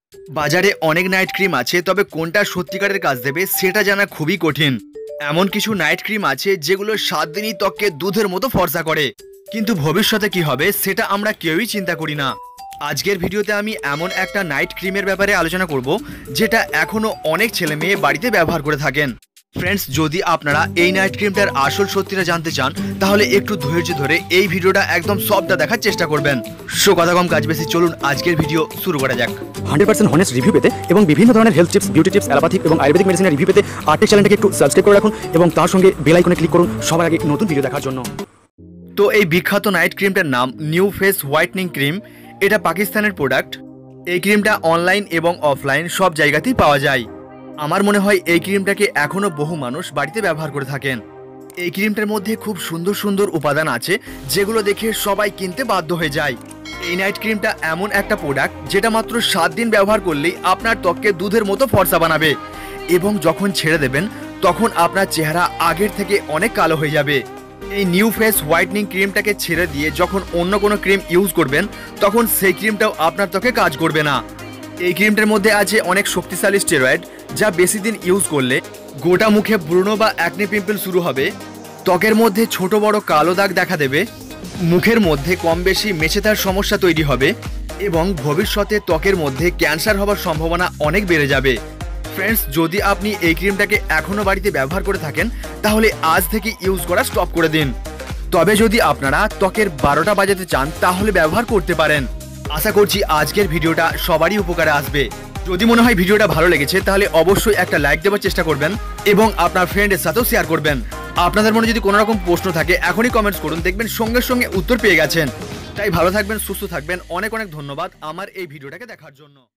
বাজারে অনেক night cream আছে, তবে কোনটা সত্যিকারের কাজ দেবে সেটা জানা খুবই কঠিন। এমন কিছু নাইট ক্রিম আছে যেগুলো 7 দিনই ত্বককে দুধের মতো ফর্সা করে, কিন্তু ভবিষ্যতে কি হবে সেটা আমরা কেউই চিন্তা করি না। আজকের ভিডিওতে আমি এমন একটা নাইট ক্রিমের ব্যাপারে আলোচনা করব যেটা এখনো অনেক ছেলে মেয়ে বাড়িতে ব্যবহার করে থাকেন। ফ্রেন্ডস, যদি আপনারা এই নাইট ক্রিমটার আসল সত্যিটা জানতে চান তাহলে একটু ধৈর্য ধরে এই ভিডিওটা একদম সবটা দেখার চেষ্টা করবেন। সো কথা কম কাজ বেশি, চলুন আজকের ভিডিও শুরু করা যাক। 100% হনেস্ট রিভিউ পেতে এবং বিভিন্ন ধরনের health tips, beauty tips, allopathic এবং আয়ুর্বেদিক মেডিসিনের রিভিউ পেতে আর্টেক চ্যানেলটাকে একটু সাবস্ক্রাইব করে রাখুন এবং তার সঙ্গে বেল আইকনে ক্লিক করুন সবার আগে নতুন ভিডিও দেখার জন্য। তো এই বিখ্যাত নাইট ক্রিমটার নাম নিউ ফেস হোয়াইটনিং ক্রিম। এটা পাকিস্তানের প্রোডাক্ট। এই ক্রিমটা অনলাইন এবং অফলাইন সব জায়গাতেই পাওয়া যায়। আমার মনে হয় এই ক্রিমটাকে এখনও বহু মানুষ বাড়িতে ব্যবহার করে থাকেন। এই ক্রিমটার মধ্যে খুব সুন্দর সুন্দর উপাদান আছে যেগুলো দেখে সবাই কিনতে বাধ্য হয়ে যায়। এই নাইট ক্রিমটা এমন একটা প্রোডাক্ট যেটা মাত্র 7 দিন ব্যবহার করলেই আপনার ত্বককে দুধের মতো ফর্সা বানাবে, এবং যখন ছেড়ে দেবেন তখন আপনার চেহারা আগের থেকে অনেক কালো হয়ে যাবে। এই নিউ ফেস হোয়াইটনিং ক্রিমটাকে ছেড়ে দিয়ে যখন অন্য কোনো ক্রিম ইউজ করবেন তখন সেই ক্রিমটাও আপনার ত্বকে কাজ করবে না। এই ক্রিমটার মধ্যে আছে অনেক শক্তিশালী স্টেরয়েড, যা বেশি দিন ইউজ করলে গোটা মুখে ব্রণ বা অ্যাকনে পিম্পল শুরু হবে, ত্বকের মধ্যে ছোট বড় কালো দাগ দেখা দেবে, মুখের মধ্যে কম বেশি মেছেতার সমস্যা তৈরি হবে এবং ভবিষ্যতে ত্বকের মধ্যে ক্যান্সার হওয়ার সম্ভাবনা অনেক বেড়ে যাবে। ফ্রেন্ডস, যদি আপনি এই ক্রিমটাকে এখনও বাড়িতে ব্যবহার করে থাকেন তাহলে আজ থেকে ইউজ করা স্টপ করে দিন। তবে যদি আপনারা ত্বকের 12টা বাজাতে চান তাহলে ব্যবহার করতে পারেন। আশা করছি আজকের ভিডিওটা সবারই উপকারে আসবে। যদি মনে হয় ভিডিওটা ভালো লেগেছে তাহলে অবশ্যই একটা লাইক দেওয়ার চেষ্টা করবেন এবং আপনার ফ্রেন্ডের সাথেও শেয়ার করবেন। আপনাদের মনে যদি কোনো রকম প্রশ্ন থাকে এখনই কমেন্টস করুন, দেখবেন সঙ্গে সঙ্গে উত্তর পেয়ে গেছেন। তাই ভালো থাকবেন, সুস্থ থাকবেন। অনেক অনেক ধন্যবাদ আমার এই ভিডিওটাকে দেখার জন্য।